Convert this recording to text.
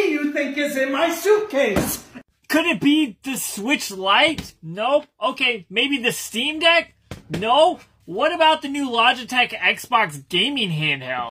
do you think is in my suitcase? Could it be the Switch Lite? Nope. Okay, maybe the Steam Deck? No. What about the new Logitech Xbox gaming handheld?